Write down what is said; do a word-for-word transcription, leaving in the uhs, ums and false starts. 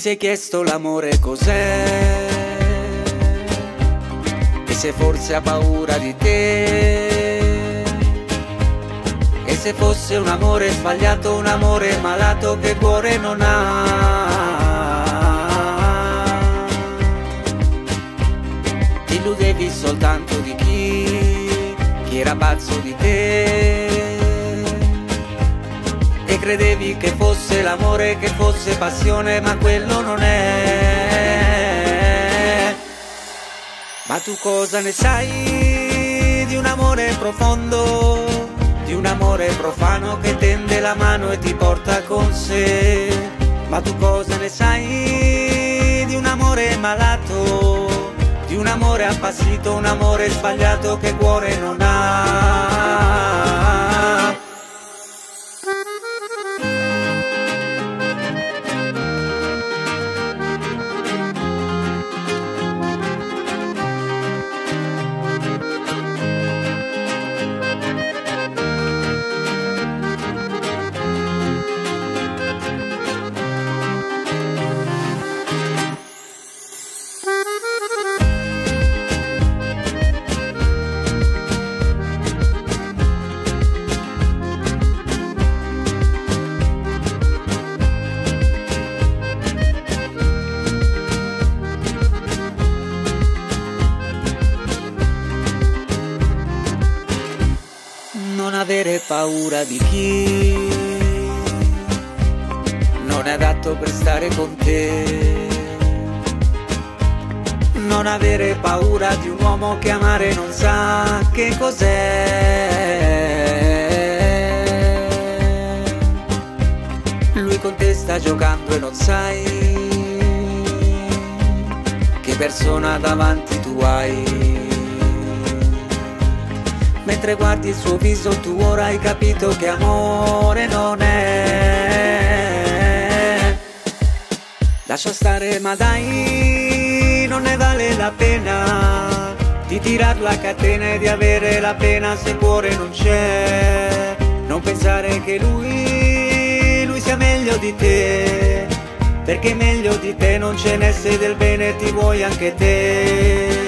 sei chiesto l'amore cos'è? E se forse ha paura di te? E se fosse un amore sbagliato, un amore malato che cuore non ha? Ti illudevi soltanto di chi, chi era pazzo di te, e credevi che fosse l'amore, che fosse passione, ma quello non è. Ma tu cosa ne sai di un amore profondo, di un amore profano che tende la mano e ti porta con sé? Ma tu cosa ne sai di un amore malato, di un amore appassito, un amore sbagliato che cuore non ha? Non avere paura di chi non è adatto per stare con te. Non avere paura di un uomo che amare non sa che cos'è. Lui con te sta giocando e non sai che persona davanti tu hai. Mentre guardi il suo viso tu ora hai capito che amore non è. Lascia stare, ma dai, non ne vale la pena di tirar la catena e di avere la pena se cuore non c'è. Non pensare che lui, lui sia meglio di te, perché meglio di te non ce n'è, se del bene ti vuoi anche te.